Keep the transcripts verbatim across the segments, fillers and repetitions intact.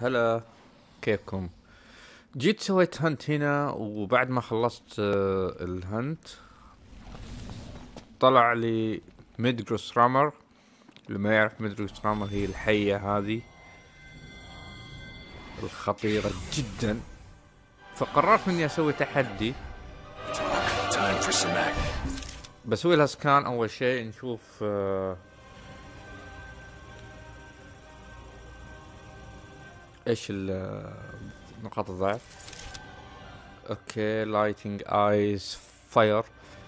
هلا، كيفكم؟ جيت سويت هنت هنا، وبعد ما خلصت آه، الهنت طلع لي ميدجروس رامر. اللي ما يعرف ميدجروس رامر هي الحية هذه الخطيرة جدا، فقررت اني اسوي تحدي. بسوي لها سكان اول شيء، نشوف آه ايش نقاط الضعف. اوكي، لايتنج ايز، فاير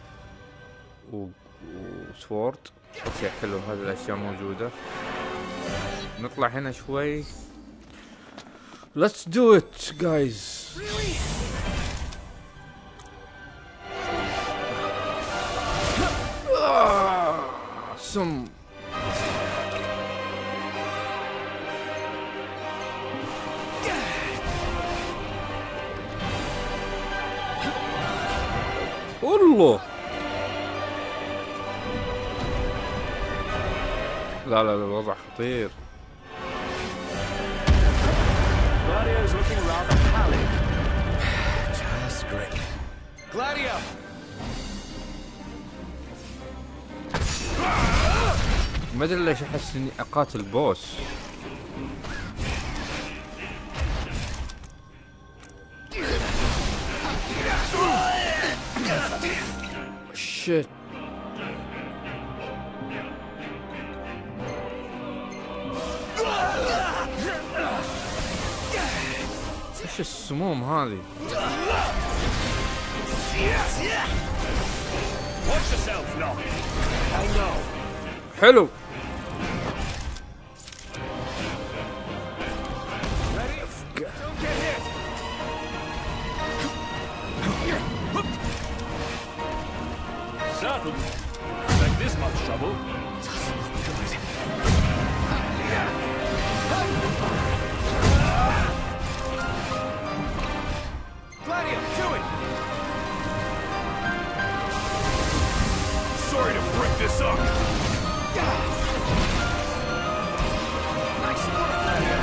وسوورد. اوكي حلو، هذه الاشياء موجودة. نطلع هنا شوي. Let's do it guys. آه، سم. والله لا لا لا، الوضع خطير. Gladio's looking rather pallid. Just great. Gladio! ما ادري ليش احس اني اقاتل بوس. شيت. ايش السموم هذه؟ Watch yourself, Nock. I know. حلو. Ready? Don't get hit. Certain. Like this much trouble. Doesn't look good. Gladio, do it! Sorry to break this up. Nice work, Gladio.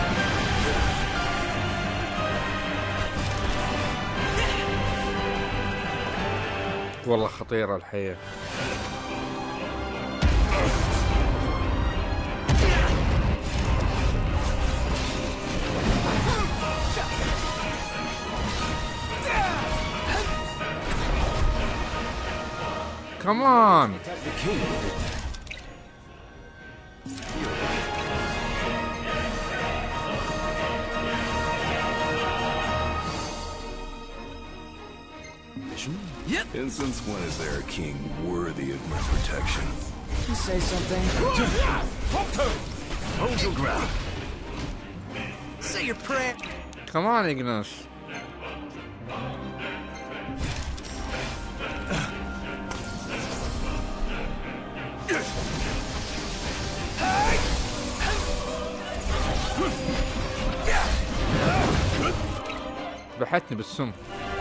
والله خطيرة الحياة. Come on. Yep. And since when is there a king worthy of my protection? You say something. Hold your ground. Say your prayer. Come on Ignis. ذبحتني بالسم.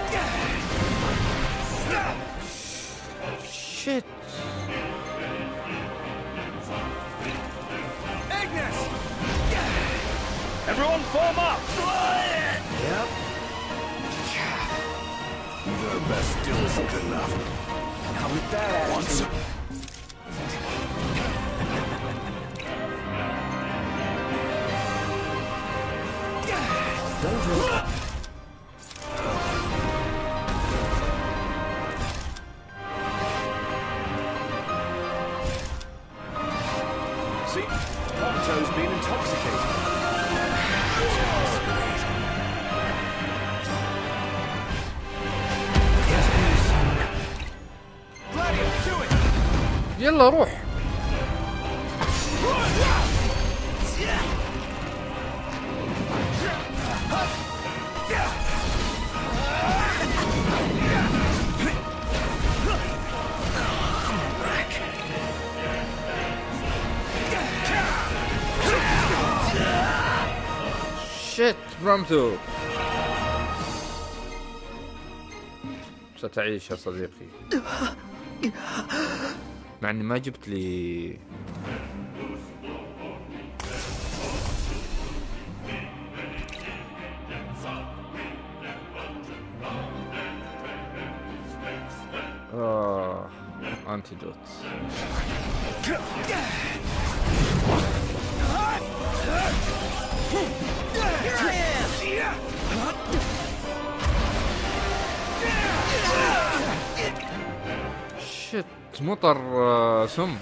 شيت. Ignis! Everyone form up! Yep. Our best still isn't good enough. Not with that attitude. Once. Don't do it. See? Ponto's been intoxicated. Gladio, do it! يلا روح. شيت برمتو. ستعيش يا صديقي. مع اني ما جبت لي انتيدوت. شت مطر آه، سم.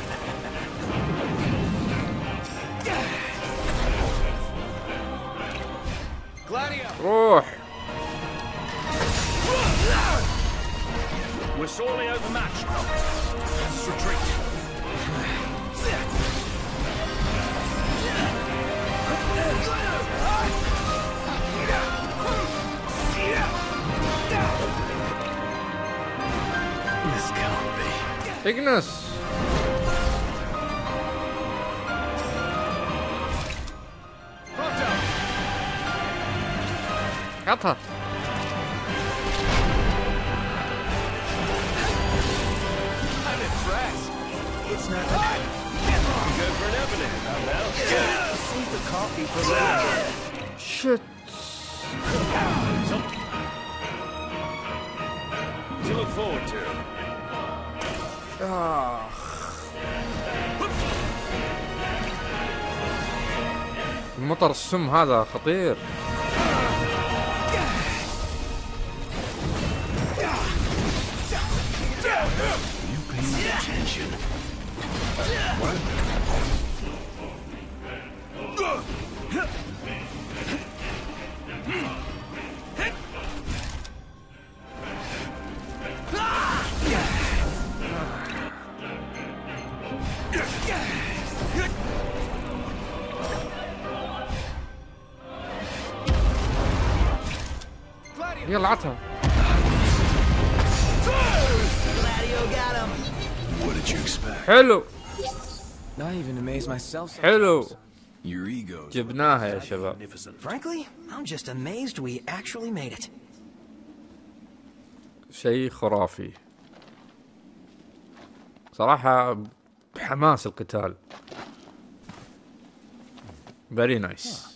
روح. We're sorely overmatched. Let's retreat. This can't be. اجنس. عطها. I'm impressed. It's not that good for an evidence. Now, save the coffee for later. شت. To look forward to. آخ. المطر السم هذا خطير. You paying attention? What? يلا عطها. Gladio got him. What did you expect? حلو I even amaze myself. حلو. Your egos. جبناها يا شباب. Frankly, I'm just amazed we actually made it. شيء خرافي صراحة. بحماس القتال. very nice.